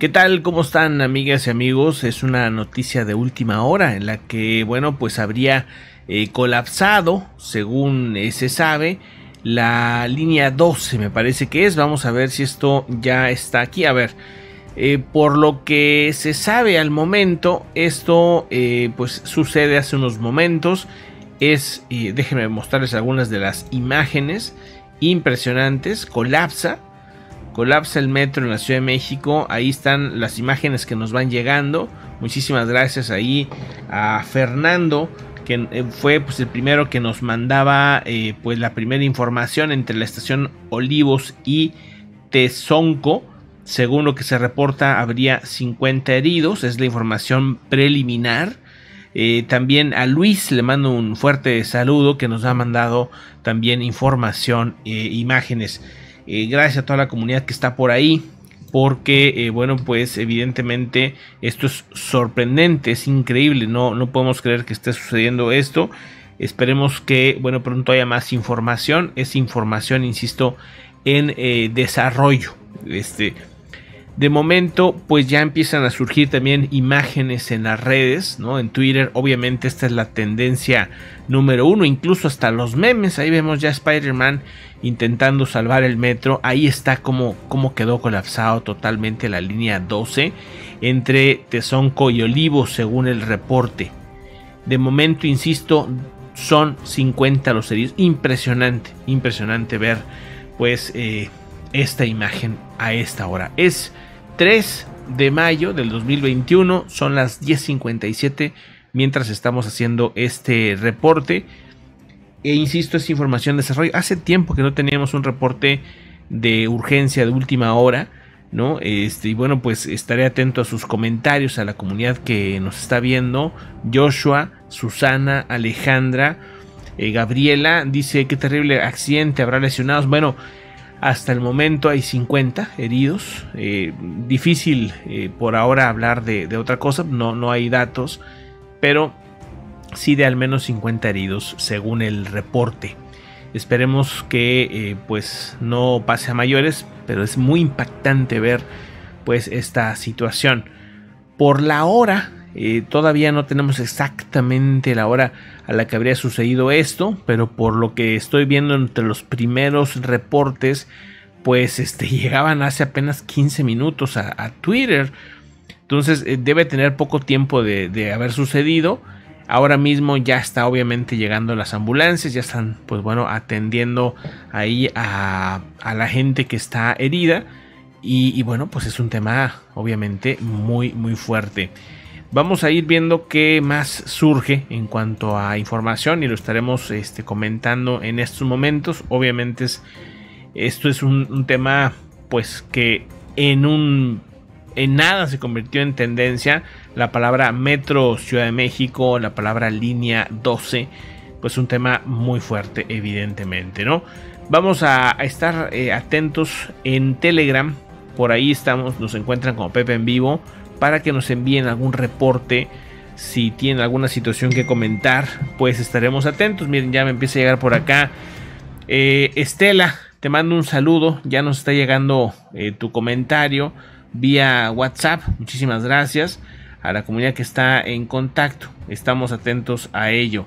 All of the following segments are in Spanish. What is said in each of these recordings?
¿Qué tal? ¿Cómo están, amigas y amigos? Es una noticia de última hora en la que, bueno, pues habría colapsado, según se sabe, la línea 12, me parece que es. Vamos a ver si esto ya está aquí. A ver, por lo que se sabe al momento, esto pues sucede hace unos momentos. Déjenme mostrarles algunas de las imágenes impresionantes. Colapsa el metro en la Ciudad de México. Ahí están las imágenes que nos van llegando. Muchísimas gracias ahí a Fernando, que fue pues el primero que nos mandaba pues la primera información entre la estación Olivos y Tezonco. Según lo que se reporta, habría 50 heridos. Es la información preliminar. También a Luis le mando un fuerte saludo, que nos ha mandado también información, imágenes. Gracias a toda la comunidad que está por ahí, porque bueno, pues evidentemente esto es sorprendente, es increíble, no podemos creer que esté sucediendo esto. Esperemos que, bueno, pronto haya más información. Es información, insisto, en desarrollo. De momento, pues ya empiezan a surgir también imágenes en las redes, ¿no? En Twitter, obviamente esta es la tendencia número uno, incluso hasta los memes. Ahí vemos ya a Spider-Man intentando salvar el metro. Ahí está como quedó colapsado totalmente la línea 12 entre Tezonco y Olivos, según el reporte. De momento, insisto, son 50 los heridos. Impresionante ver pues esta imagen a esta hora. Es 3 de mayo del 2021, son las 10:57 mientras estamos haciendo este reporte. E insisto, es información de desarrollo. Hace tiempo que no teníamos un reporte de urgencia de última hora, ¿no? Y bueno, pues estaré atento a sus comentarios, a la comunidad que nos está viendo. Joshua, Susana, Alejandra, Gabriela dice: qué terrible accidente, habrá lesionados. Bueno, hasta el momento hay 50 heridos. Difícil por ahora hablar de otra cosa, no hay datos, pero sí de al menos 50 heridos según el reporte. Esperemos que pues no pase a mayores, pero es muy impactante ver pues esta situación. Por la hora, todavía no tenemos exactamente la hora a la que habría sucedido esto, pero por lo que estoy viendo entre los primeros reportes, pues llegaban hace apenas 15 minutos a Twitter. Entonces debe tener poco tiempo de haber sucedido. Ahora mismo ya está obviamente llegando las ambulancias, ya están pues bueno atendiendo ahí a la gente que está herida. Y bueno, pues es un tema obviamente muy fuerte. Vamos a ir viendo qué más surge en cuanto a información y lo estaremos comentando en estos momentos. Obviamente esto es un tema pues que en nada se convirtió en tendencia. La palabra Metro Ciudad de México, la palabra línea 12, pues un tema muy fuerte evidentemente, ¿no? Vamos a estar atentos en Telegram. Por ahí estamos, nos encuentran como Pepe en Vivo, para que nos envíen algún reporte. Si tienen alguna situación que comentar, pues estaremos atentos. Miren, ya me empieza a llegar por acá Estela, te mando un saludo. Ya nos está llegando tu comentario vía WhatsApp. Muchísimas gracias a la comunidad que está en contacto. Estamos atentos a ello.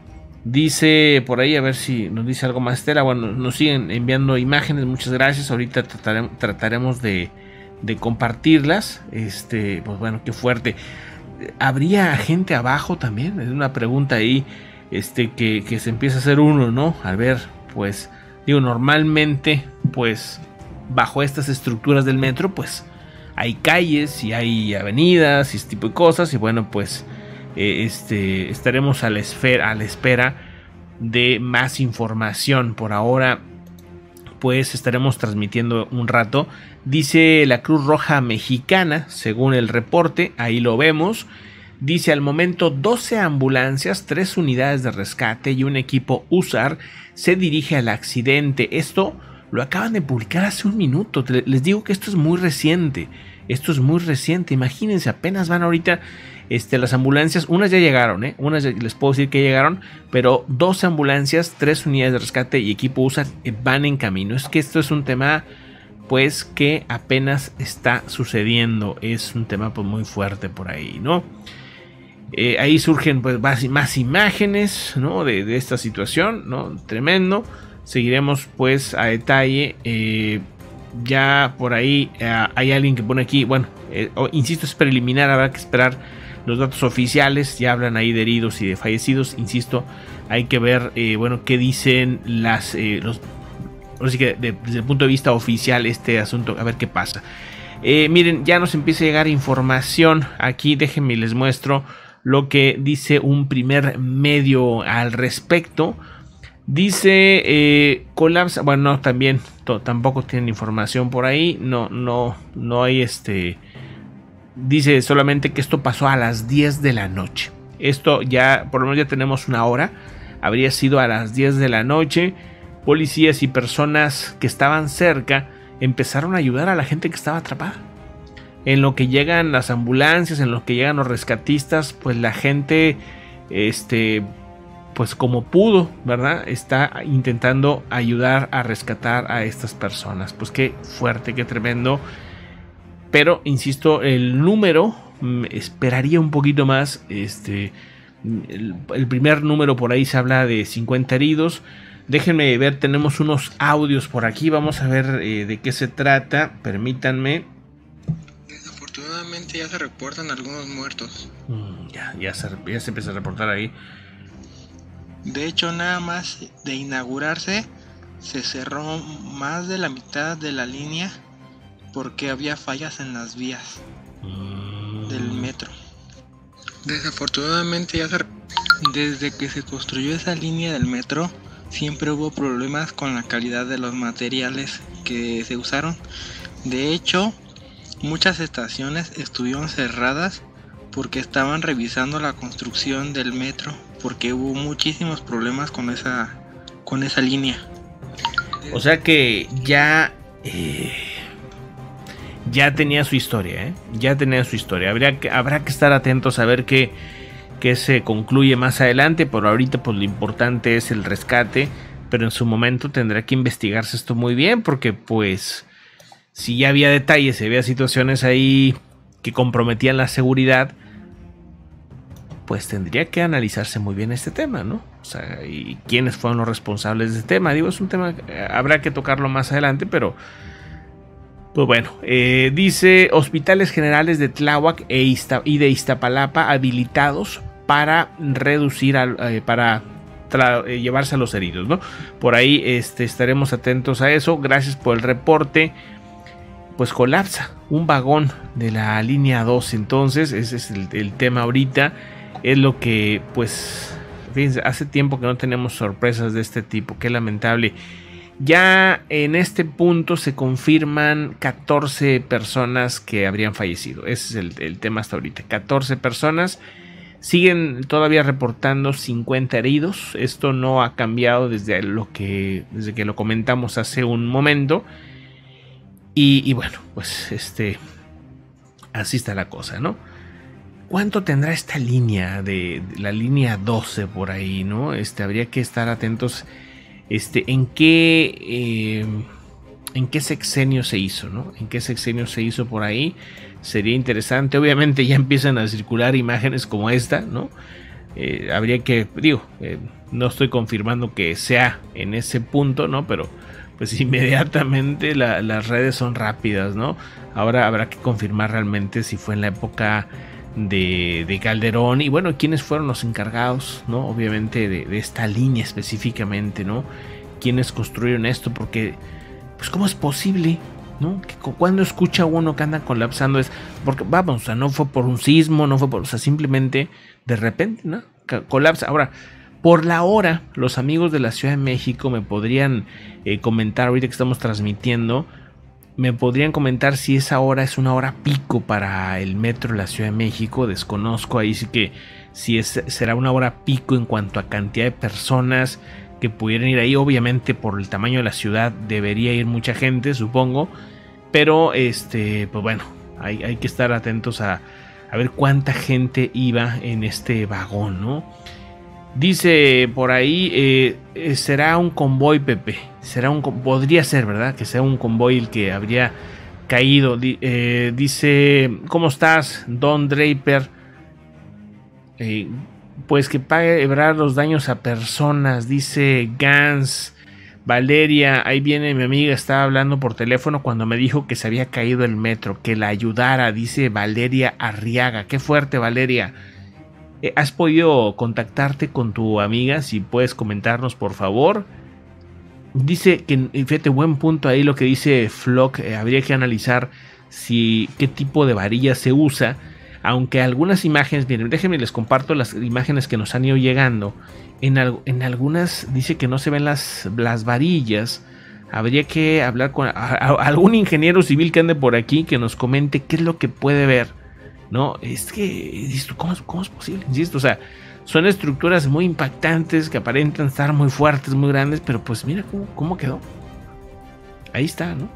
Dice por ahí, a ver si nos dice algo más Estela. Bueno, nos siguen enviando imágenes. Muchas gracias. Ahorita trataremos de compartirlas. Pues bueno, qué fuerte. ¿Habría gente abajo también? Es una pregunta ahí que se empieza a hacer uno, ¿no? Al ver, pues, digo, normalmente, pues, bajo estas estructuras del metro, pues, hay calles y hay avenidas y este tipo de cosas. Y bueno, pues, estaremos a la espera de más información. Por ahora, pues, estaremos transmitiendo un rato. Dice la Cruz Roja Mexicana, según el reporte, ahí lo vemos. Dice: al momento 12 ambulancias, 3 unidades de rescate y un equipo USAR se dirige al accidente. Esto lo acaban de publicar hace un minuto. Les digo que esto es muy reciente. Imagínense, apenas van ahorita las ambulancias. Unas ya llegaron, unas ya les puedo decir que llegaron, pero 12 ambulancias, 3 unidades de rescate y equipo USAR van en camino. Es que esto es un tema pues que apenas está sucediendo. Es un tema pues muy fuerte por ahí, ¿no? Ahí surgen pues más imágenes, ¿no? de esta situación, ¿no? Tremendo. Seguiremos pues a detalle. Ya por ahí hay alguien que pone aquí, bueno, insisto, es preliminar, habrá que esperar los datos oficiales. Ya hablan ahí de heridos y de fallecidos. Insisto, hay que ver, bueno, qué dicen ahora sí que desde el punto de vista oficial este asunto, a ver qué pasa. Miren, ya nos empieza a llegar información aquí. Déjenme les muestro lo que dice un primer medio al respecto. Dice colapsa, bueno, no, también tampoco tienen información por ahí. No hay dice solamente que esto pasó a las 10 de la noche. Esto ya, por lo menos ya tenemos una hora. Habría sido a las 10 de la noche. Policías y personas que estaban cerca empezaron a ayudar a la gente que estaba atrapada. En lo que llegan las ambulancias, en lo que llegan los rescatistas, pues la gente, pues como pudo, ¿verdad? Está intentando ayudar a rescatar a estas personas. Pues qué fuerte, qué tremendo. Pero, insisto, el número esperaría un poquito más. El primer número por ahí se habla de 50 heridos. Déjenme ver, tenemos unos audios por aquí. Vamos a ver de qué se trata. Permítanme. Desafortunadamente ya se reportan algunos muertos. Ya se empieza a reportar ahí. De hecho, nada más de inaugurarse, se cerró más de la mitad de la línea porque había fallas en las vías del metro. Desafortunadamente desde que se construyó esa línea del metro, siempre hubo problemas con la calidad de los materiales que se usaron. De hecho, muchas estaciones estuvieron cerradas porque estaban revisando la construcción del metro, porque hubo muchísimos problemas con esa línea. O sea que ya tenía su historia, ya tenía su historia. Habrá que estar atentos a ver qué se concluye más adelante. Por ahorita pues lo importante es el rescate, pero en su momento tendrá que investigarse esto muy bien, porque pues si ya había detalles, si había situaciones ahí que comprometían la seguridad, pues tendría que analizarse muy bien este tema, ¿no? O sea, y quiénes fueron los responsables de este tema. Digo, es un tema que habrá que tocarlo más adelante, pero pues bueno, dice hospitales generales de Tláhuac y de Iztapalapa habilitados para reducir, llevarse a los heridos, ¿no? Por ahí estaremos atentos a eso. Gracias por el reporte. Pues colapsa un vagón de la línea 2, entonces ese es el tema ahorita. Es lo que, pues, fíjense, hace tiempo que no tenemos sorpresas de este tipo. Qué lamentable. Ya en este punto se confirman 14 personas que habrían fallecido. Ese es el tema hasta ahorita. 14 personas. Siguen todavía reportando 50 heridos. Esto no ha cambiado desde que lo comentamos hace un momento. Y bueno, pues así está la cosa, ¿no? ¿Cuánto tendrá esta línea de la línea 12 por ahí, ¿no? Habría que estar atentos en qué sexenio se hizo, ¿no? En qué sexenio se hizo por ahí. Sería interesante. Obviamente ya empiezan a circular imágenes como esta, ¿no? Habría que, no estoy confirmando que sea en ese punto, ¿no? Pero pues inmediatamente las redes son rápidas, ¿no? Ahora habrá que confirmar realmente si fue en la época de Calderón y bueno, quiénes fueron los encargados, ¿no? Obviamente de esta línea específicamente, ¿no? Quiénes construyeron esto, porque pues cómo es posible, ¿no? Que cuando escucha uno que anda colapsando es porque, vamos, o sea, no fue por un sismo, no fue por, o sea, simplemente de repente, ¿no? Colapsa. Ahora, por la hora, los amigos de la Ciudad de México me podrían comentar ahorita que estamos transmitiendo. Me podrían comentar si esa hora es una hora pico para el metro de la Ciudad de México. Desconozco ahí sí que si será una hora pico en cuanto a cantidad de personas que pudieran ir ahí. Obviamente por el tamaño de la ciudad debería ir mucha gente, supongo. Pero pues bueno, hay que estar atentos a ver cuánta gente iba en este vagón, ¿no? Dice por ahí, será un convoy, Pepe. Podría ser, ¿verdad? Que sea un convoy el que habría caído. Dice, ¿cómo estás, Don Draper? Pues que pague Ebrard los daños a personas, dice Gans. Valeria, ahí viene mi amiga, estaba hablando por teléfono cuando me dijo que se había caído el metro, que la ayudara, dice Valeria Arriaga. Qué fuerte, Valeria. ¿Has podido contactarte con tu amiga? Si puedes comentarnos, por favor. Dice que, fíjate, buen punto ahí lo que dice Flock. Habría que analizar qué tipo de varilla se usa. Aunque algunas imágenes, miren, déjenme les comparto las imágenes que nos han ido llegando. En algunas dice que no se ven las varillas. Habría que hablar con algún ingeniero civil que ande por aquí que nos comente qué es lo que puede ver. No, es que, ¿cómo es posible? Insisto, o sea, son estructuras muy impactantes que aparentan estar muy fuertes, muy grandes, pero pues mira cómo quedó. Ahí está, ¿no?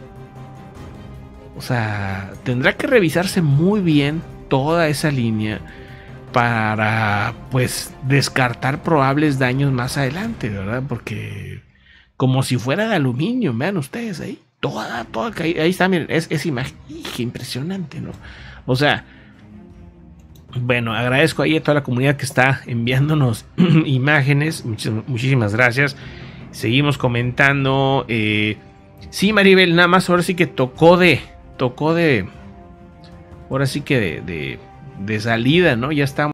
O sea, tendrá que revisarse muy bien toda esa línea para, pues, descartar probables daños más adelante, ¿verdad? Porque como si fuera de aluminio, vean ustedes ahí, toda caída. Ahí está, miren, es imagen, qué impresionante, ¿no? O sea, bueno, agradezco ahí a toda la comunidad que está enviándonos imágenes. Muchísimas gracias. Seguimos comentando. Sí, Maribel, nada más ahora sí que tocó de ahora sí que de salida, ¿no? Ya estamos.